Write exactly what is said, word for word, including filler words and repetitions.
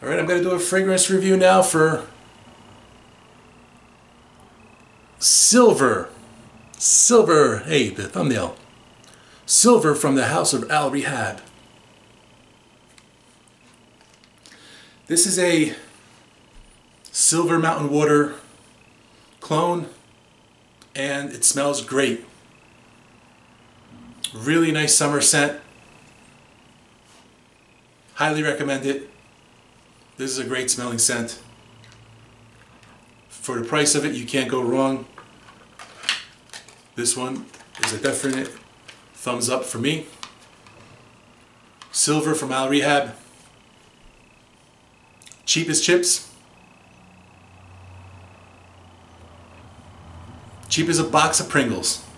Alright, I'm going to do a fragrance review now for Silver. Silver, hey, the thumbnail. Silver from the house of Al-Rehab. This is a Silver Mountain Water clone, and it smells great. Really nice summer scent. Highly recommend it. This is a great smelling scent. For the price of it, you can't go wrong. This one is a definite thumbs up for me. Silver from Al-Rehab. Cheap as chips. Cheap as a box of Pringles.